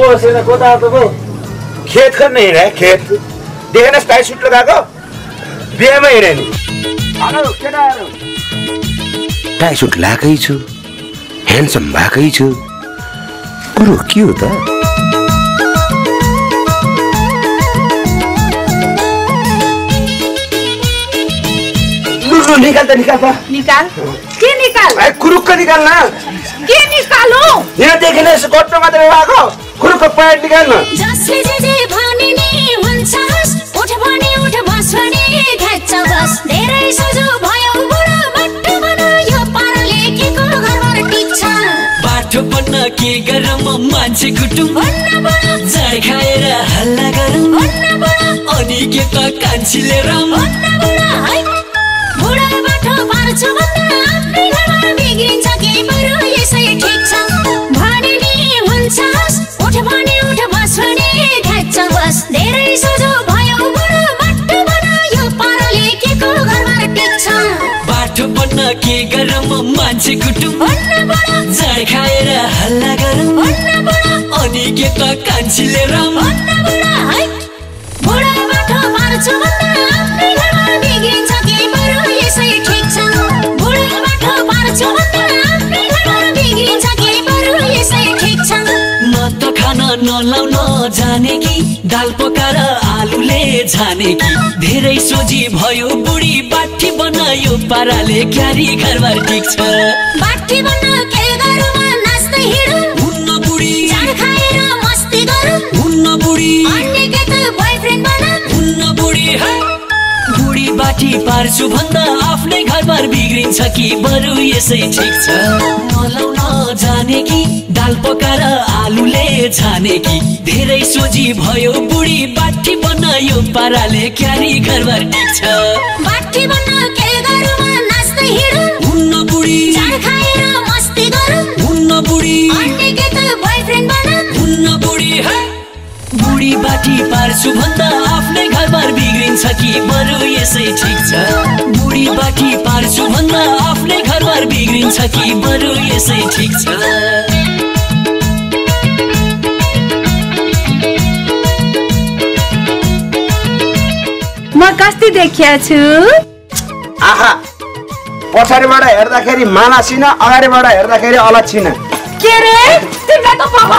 सेना कोता त भो खेत खन्ने हिँडे खेत देखेन टाई सुट लगाएको बिहेमा हिँडे नि हेलो केटाहरु टाई सुट लगाएकै छु ह्यान्डसम भएकै छु कुरो के हो त निकाल त निकाल के निकाल कुरुक्क निकाल न के निकालो यहाँ देखेन यसो गट्टो मात्र लगाएको कुरुक्क प्यान्ट निकाल न जसले जे भने नि हुन्छ उठ भने उठ बस भने घ्याच्छ बस धेरै सजो भयो बुढो बाटो बनायो पाराले केको घरबाट टिक्छ बाटो बन्न के गरम मान्छे कुटुम भन्न बडा जाड खाएर हल्ला गरौँ भन्न बडा अनि के त कान्छीले रम भन्न बडा है बुढो बाटो पार्छु भन्दा आफ्नै घरमा बिग्रिन्छ के बरु यसै ठिक छ भने नि हुन्छ उठ भने उठ बस भने घ्याच्छ बस धेरै सजो भयो बुढो बाटो बनायो पाराले केको घरबाट टिक्छ बाटो बन्न के गरम मान्छे कुटुम भन्न बडा जाड खाएर हल्ला गरौँ भन्न बडा अनि के त कान्छीले रम भन्न बडा है बुढो बाटो पार्छु भन्दा आफ्नै घरमा बिग्रिन्छ के बरु यसै ठिक छ बुढो बाटो पार्छु भन्दा आफ्नै घरमा बिग्रिन्छ के बरु यसै ठिक छ न त खान नलाउन जाने कि दाल पकाएर आलुले झाने कि धेरै सोझी भयो बुढी बाठी बनायो पाराले क्यारी घरबार टिक्छ बाटी बन्न के गरौँ नाच्दै हिँडौँ हुन्न बुढी जाड खाएर मस्ती गरौँ हुन्न बुढी अन्य के त बोयफ्रेन्ड बनाऊँ हुन्न बुढी है बुढी बाठी पार्छु भन्दा आफ्नै घरबार बिग्रिन्छ कि बरु यसै ठिक छ नलाउन जाने कि दाल पकाएर आलुले झाने कि धेरै सोझी भयो बुढी बाठी बनायो पाराले क्यारी घरबार टिक्छ बाटी बन्न के गरौँ नाच्दै हिँडौँ हुन्न बुढी जाड खाएर मस्ती गरौँ हुन्न बुढी अन्य के त बोयफ्रेन्ड बनाऊँ हुन्न बुढी है बुढी बाठी पार्छु भन्दा आफ्नै घरबार बिग्रिन्छ कि बरु यसै ठिक छ बुढी बाठी पार्छु भन्दा आफ्नै घरबार बिग्रिन्छ कि बरु यसै ठिक छ म कस्ती देखिया छु आहा पछाडिबाट हेर्दाखेरि माला छिन अगाडिबाट हेर्दाखेरि अलग छिन के रे तिमीलाई त बाबा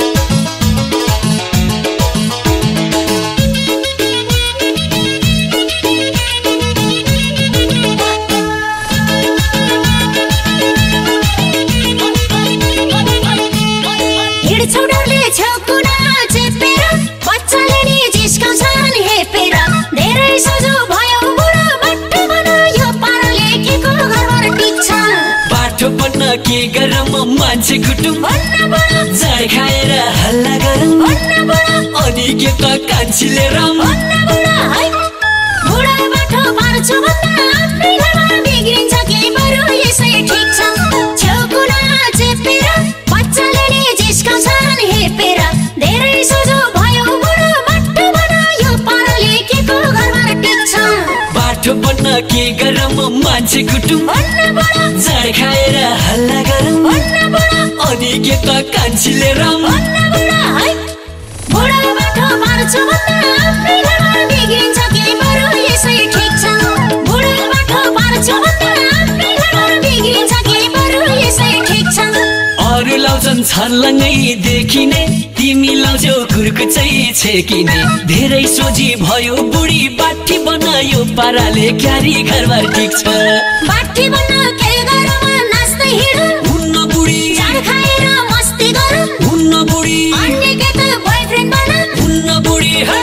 हिँड्छौ डरले छेउकुना चेपेर बच्चाले नि जिस्काउँछन् हेपेर धेरै सजो भयो बुढो बाटो बनायो पाराले केको घरबाट टिक्छ बाटो बन्न के गरम मान्छे कुटुम भन्न बडा जाड खाएर हल्ला गरौँ भन्न बडा अनि के त कान्छीले रम भन्न बडा है बुढो बाटो पार्छु भन्दा आफ्नै घरमा बिग्रिन्छ के बरु यसै ठिक छ छेउकुना चेपेर बच्चाले नि जिस्काउँछन् हेपेर धेरै सजो भयो बुढो बाटो बनायो पाराले केको घरबाट टिक्छ बाटो बन्न के गरम मान्छे कुटुम भन्न बडा जाड खाएर हल्ला गरौँ भन्न बडा अनि के त कान्छीले रम भन्न बडा है बुढो बाटो पार्छु भन्दा आफ्नै घरमा बिग्रिन्छ के बरु यसै ठिक छ बुढो बाटो पार्छु भन्दा आफ्नै घरमा बिग्रिन्छ के बरु यसै ठिक छ अरू लाउँछन् छर्लङ्गै देखिने तिमी लाउँछौ कुर्कुचै छेकिने धेरै सोझी भयो बुढी बाठी बनायो पाराले क्यारी घरबार टिक्छ बाटी बन्न के गरौँ नाच्दै हिँडौँ हुन्न बुढी जाड खाएर मस्ती गरौँ हुन्न बुढी अन्य के त बोयफ्रेन्ड बनाऊँ हुन्न बुढी है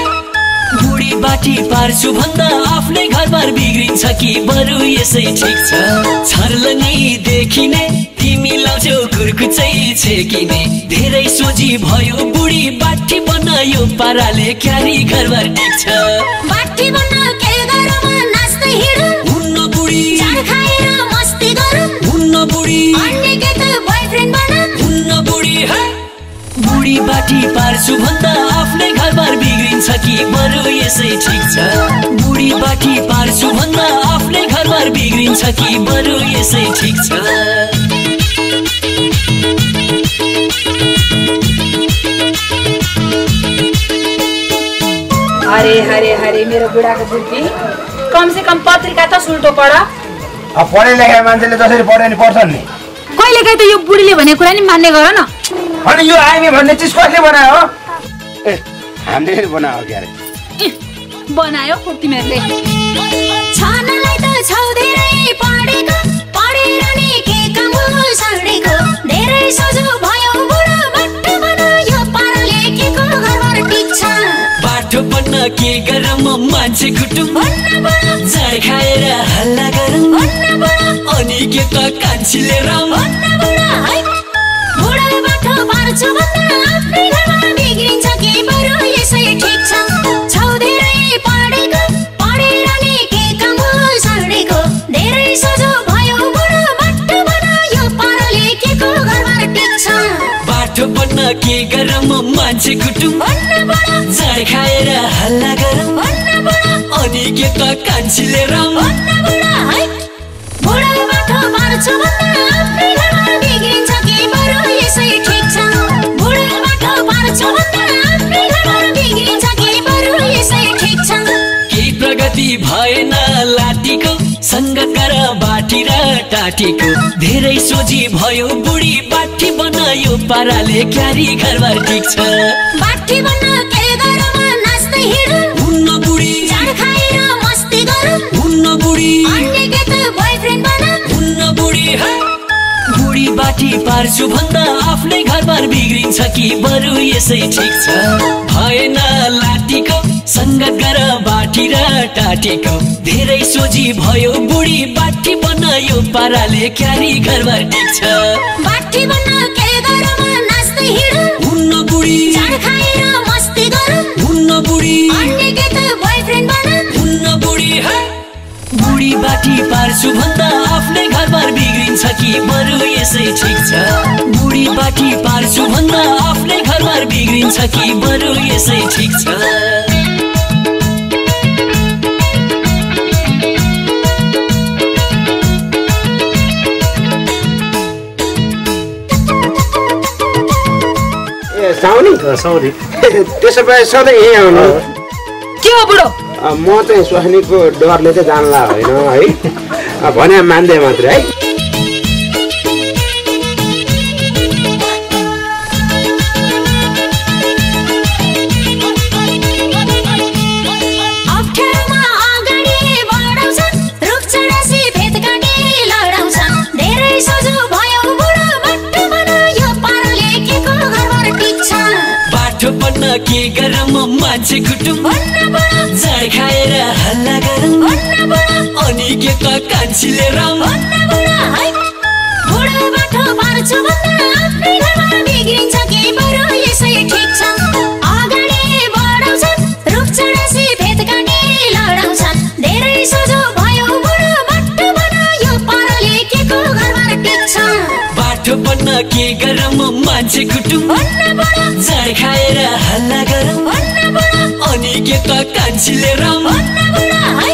बुढी बाठी पार्छु भन्दा आफ्नै घरबार बिग्रिन्छ कि बरु यसै ठिक छ छर्लङ्गै देखिने तिमी लाउँछौ कुर्कुचै छेकिने धेरै सोझी भयो बुढी बाठी बनायो पाराले क्यारी घरबार टिक्छ बाटी बन्न के गरौँ नाच्दै हिँडौँ हुन्न बुढी जाड खाएर मस्ती गरौँ हुन्न बुढी अन्य के त बोयफ्रेन्ड बनाऊँ हुन्न बुढी है बुढी बाठी पार्छु भन्दा आफ्नै घरबार बिग्रिन्छ कि बरु यसै ठिक छ बुढी बाठी पार्छु भन्दा आफ्नै घरबार बिग्रिन्छ कि बरु यसै ठिक छ अरे हरे हरे मेरो बुढाको बुद्धि कम से कम पत्रिका त सुल्टो पढ। अब पढे लेखेको मान्छेले जसरी पढ्यो नि पढ्छन् नि। कहिले काहीँ त यो बुढीले भनेको कुरा नि मान्ने गर न। अनि यो आइमी भन्ने चिज कसले बनायो हो? ए हामीले बनायो के अरे? बनायो खो तिमीहरूले। छानालाई त छौ धेरै पढेको पढेर नि के काम सडेको धेरै सजो भयो बुढो बाटो बनायो पाराले के को घरबार टिक्छ बाटो बन्न के गरम मान्छे कुटुम भन्न बडा चाड खाएर हल्ला गरौँ भन्न बडा अनि के त कान्छीले राम भन्न बडा है बुढो बाटो पार्छु भन्दा आफ्नै घरमा बिग्रिन्छ कि बरु यसै ठिक छ छौ धेरै पढेको पढेर नि के काम सडेको धेरै सजो भयो बुढो बाटो बनायो पाराले के को घरबार टिक्छ बाटो बन्न के गरम मान्छे कुटुम भन्न बडा चाड खाएर हल्ला गरौँ भन्न बडा अनि के त कान्छीले राम भन्न बडा है बुढो बाटो पार्छु भन्दा आफ्नै घरमा बिग्रिन्छ कि बरु यसै ठिक छ बुढो बाटो पार्छु भन्दा आफ्नै घरमा बिग्रिन्छ कि बरु यसै ठिक छ केही प्रगति भएन लाटीको सङ्गत गर बाटी र टाटीको धेरै सोझी भयो बुढी बाटी बनायो पाराले क्यारी घरबार टिक्छ बाटी बन्न के गरौँ नाच्दै हिँडौँ हुन्न बुढी चाड खाएर मस्ती गरौँ हुन्न बुढी अन्य के त बोयफ्रेन्ड बनाऊ हुन्न बुढी है बुढी बाटी पार्छु भन्दा आफ्नै घरबार बिग्रिन्छ कि बरु यसै ठिक छ भएन लाटीको सङ्गत गर बाटी र टाटीको धेरै सोझी भयो बुढी बाटी बनायो पाराले क्यारी घरबार टिक्छ बाटी बन्न के गरौँ नाच्दै हिँडौँ हुन्न बुढी चाड खाएर मस्ती गरौँ हुन्न बुढी अन्य के त बोयफ्रेन्ड बनाऊ हुन्न बुढी है बुढी बाटी पार्छु भन्दा आफ्नै घरबार बिग्रिन्छ कि बरु यसै ठिक छ बुढी बाटी पार्छु भन्दा आफ्नै घरबार बिग्रिन्छ कि बरु यसै ठिक छ साउनी साउदी त्यसो भए सधैँ यहीँ आउनु। के हो बुढो? म चाहिँ स्वास्नीको डरले चाहिँ जानला होइन है भने मान्दै मात्रै है। अप्ठ्यारोमा अगाडि बढाउँछन् रुख चढासी भेट काटी लडाउँछन् धेरै सजो भयो बुढो बाटो बनायो पाराले के को घरबार टिक्छ बाटो बन्न के गरम मान्छे कुटुम भन्न बडा चाड खाएर हल्ला गरौँ भन्न बडा अनि के त कान्छीले राम भन्न बडा है बुढो बाटो पार्छु भन्दा आफ्नै घरमा बिग्रिन्छ कि बरु यसै ठिक छ अगाडि बढाउँछन् रुख चढासी भेट काटी लडाउँछन् धेरै सजो भयो बुढो बाटो बनायो पाराले के को घरबार टिक्छ बाटो बन्न के गरम मान्छे कुटुम भन्न बडा चाड खाएर हल्ला गरौँ भन्न बडा अनि के त कान्छीले राम भन्न बडा है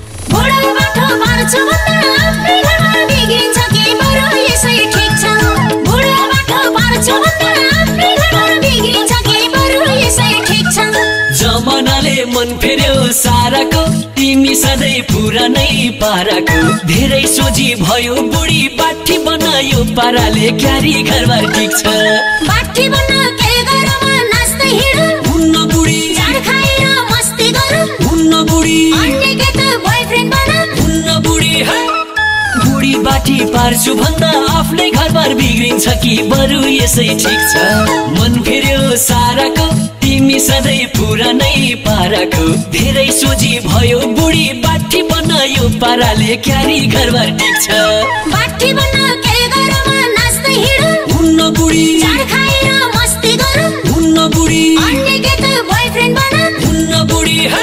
बुढो बाटो पार्छु भन्दा आफ्नै घरमा बिग्रिन्छ कि बरु यसै ठिक छ बुढो बाटो पार्छु भन्दा आफ्नै घरमा बिग्रिन्छ कि बरु यसै ठिक छ जमानाले मन फेर्यो साराको तिमी सधैँ पुरानै पाराको धेरै सोझी भयो बुढी बाटी बनायो पाराले क्यारी घरबार टिक्छ बाटी बन्न के गरौँ नाच्दै हिँडौँ हुन्न बुढी चाड खाएर मस्ती गरौँ हुन्न बुढी अन्य के त बोयफ्रेन्ड बनाऊ हुन्न बुढी है बुढी बाटी पार्छु भन्दा आफ्नै घरबार बिग्रिन्छ कि बरु यसै ठिक छ मन फेर्यो साराको तिमी सधैँ पुरानै पाराको धेरै सोझी भयो बुढी बाटी बनायो पाराले क्यारी घरबार टिक्छ बाटी बन्न के गरौँ नाच्दै हिँडौँ हुन्न बुढी चाड खाएर मस्ती गरौँ हुन्न बुढी अन्य के त बोयफ्रेन्ड बनाऊ हुन्न बुढी है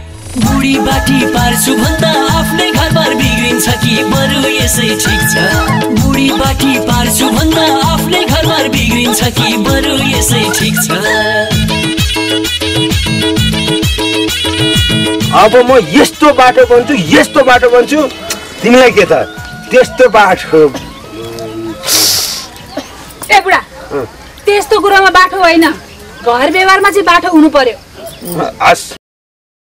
बुढी बाटी पार्छु भन्दा आफ्नै घरबार बिग्रिन्छ कि बरु यसै ठिक छ बुढी बाटी पार्छु भन्दा आफ्नै घरबार बिग्रिन्छ कि बरु यसै ठिक छ अब म यस्तो बाटो बन्छु तिमीलाई के त त्यस्तो बाटो। ए बुढा त्यस्तो कुरामा बाटो होइन घर व्यवहारमा चाहिँ बाटो हुनु पर्यो। हस्